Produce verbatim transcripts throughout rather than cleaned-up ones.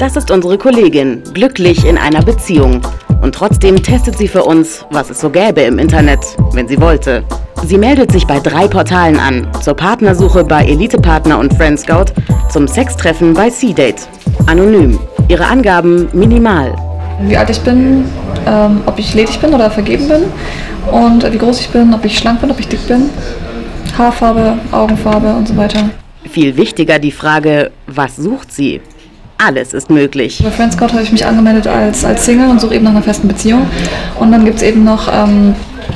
Das ist unsere Kollegin, glücklich in einer Beziehung. Und trotzdem testet sie für uns, was es so gäbe im Internet, wenn sie wollte. Sie meldet sich bei drei Portalen an, zur Partnersuche bei Elite-Partner und Friendscout, zum Sextreffen bei C-Date. Anonym, ihre Angaben minimal. Wie alt ich bin, ähm, ob ich ledig bin oder vergeben bin und wie groß ich bin, ob ich schlank bin, ob ich dick bin, Haarfarbe, Augenfarbe und so weiter. Viel wichtiger die Frage, was sucht sie? Alles ist möglich. Bei Friendscout habe ich mich angemeldet als, als Single und suche eben nach einer festen Beziehung. Und dann gibt es eben noch ähm,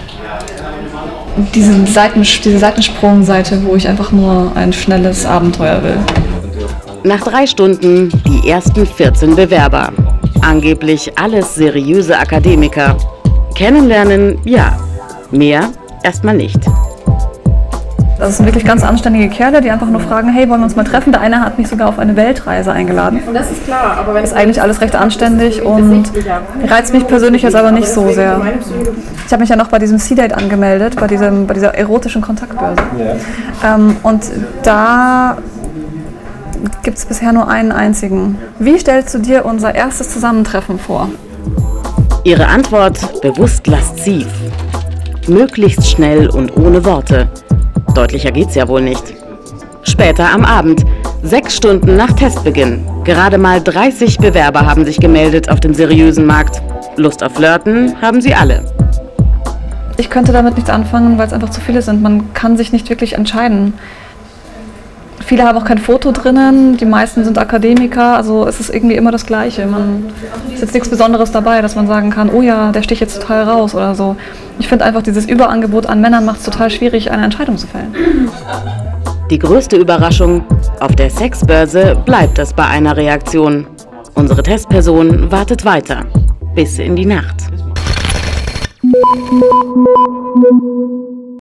diese, Seiten, diese Seitensprungseite, wo ich einfach nur ein schnelles Abenteuer will. Nach drei Stunden die ersten vierzehn Bewerber. Angeblich alles seriöse Akademiker. Kennenlernen, ja. Mehr erstmal nicht. Das sind wirklich ganz anständige Kerle, die einfach nur fragen, hey, wollen wir uns mal treffen? Der eine hat mich sogar auf eine Weltreise eingeladen. Und das ist klar, aber wenn das ist eigentlich alles recht anständig und reizt mich persönlich jetzt aber nicht so sehr. Ich habe mich ja noch bei diesem C-Date angemeldet, bei, diesem, bei dieser erotischen Kontaktbörse. Ja. Ähm, und da gibt es bisher nur einen einzigen. Wie stellst du dir unser erstes Zusammentreffen vor? Ihre Antwort bewusst lasziv. Möglichst schnell und ohne Worte. Deutlicher geht's ja wohl nicht. Später am Abend, sechs Stunden nach Testbeginn. Gerade mal dreißig Bewerber haben sich gemeldet auf dem seriösen Markt. Lust auf Flirten haben sie alle. Ich könnte damit nichts anfangen, weil es einfach zu viele sind. Man kann sich nicht wirklich entscheiden. Viele haben auch kein Foto drinnen, die meisten sind Akademiker, also es ist irgendwie immer das Gleiche. Man ist jetzt nichts Besonderes dabei, dass man sagen kann, oh ja, der sticht jetzt total raus oder so. Ich finde einfach, dieses Überangebot an Männern macht es total schwierig, eine Entscheidung zu fällen. Die größte Überraschung, auf der Sexbörse bleibt es bei einer Reaktion. Unsere Testperson wartet weiter, bis in die Nacht.